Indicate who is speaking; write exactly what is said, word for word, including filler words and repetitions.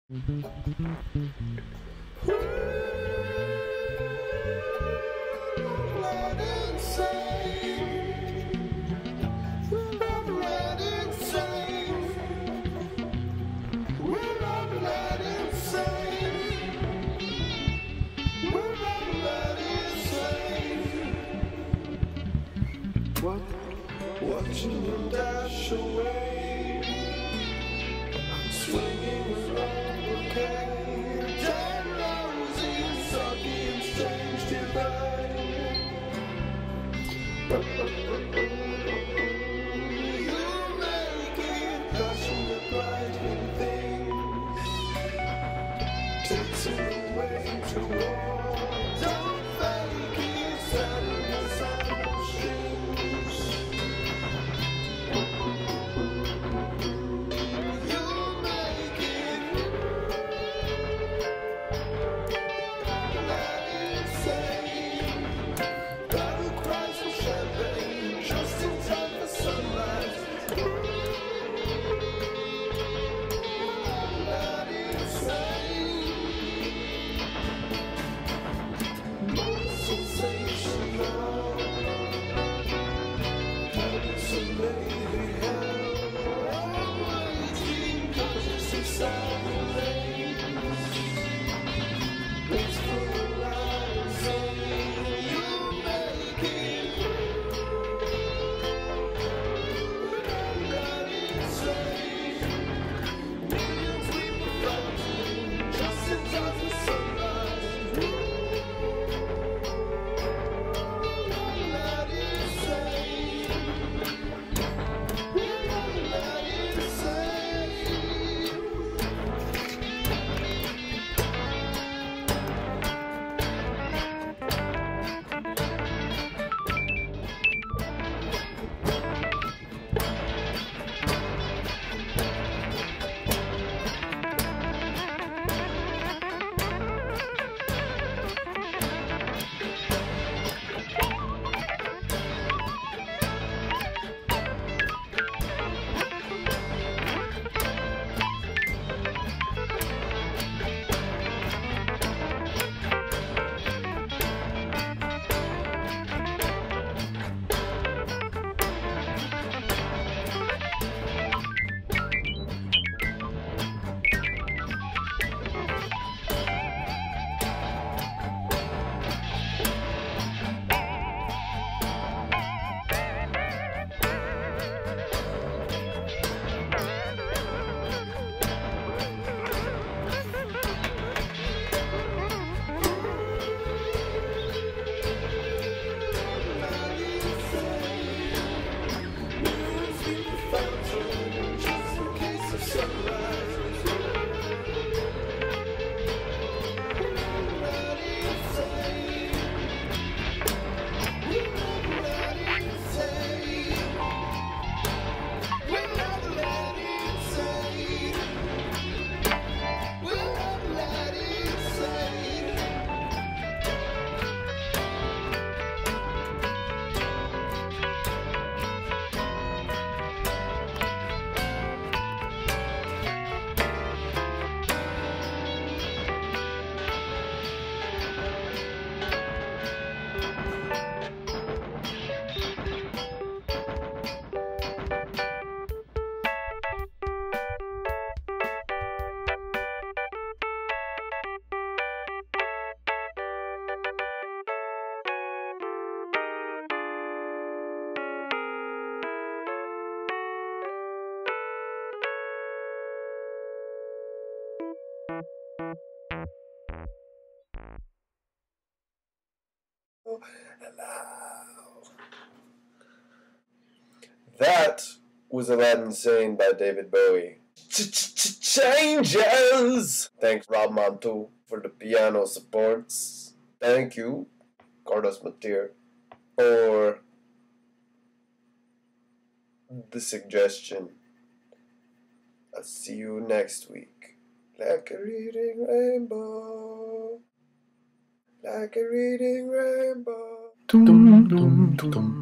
Speaker 1: Aladdin Sane. We love Aladdin Sane. We love Aladdin Sane. We love Aladdin Sane. What? Watching him dash away, swinging around the cage, and roses sucking strange divine. You make it passionate, brightening things, takes it away to war. Don't fake it, sadness and strings.
Speaker 2: Hello. That was Aladdin Sane by David Bowie. Changes! Thanks Rob Monroe for the piano supports. Thank you, Carlos Matier, for the suggestion. I'll see you next week. Like a reading rainbow. Like a reading rainbow.
Speaker 3: Dum, dum, dum.